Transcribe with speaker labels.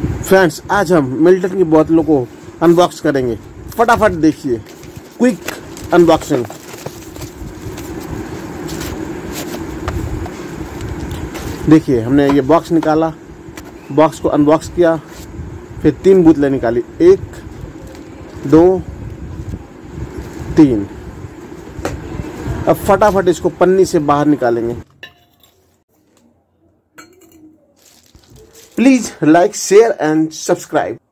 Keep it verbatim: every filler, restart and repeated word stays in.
Speaker 1: Friends, आज हम Milton की बोतलों को अनबॉक्स करेंगे। फटाफट देखिए, क्विक अनबॉक्सिंग। देखिए, हमने ये बॉक्स निकाला, बॉक्स को अनबॉक्स किया, फिर तीन बोतलें निकाली, एक दो तीन। अब फटाफट इसको पन्नी से बाहर निकालेंगे। Please like, share and subscribe.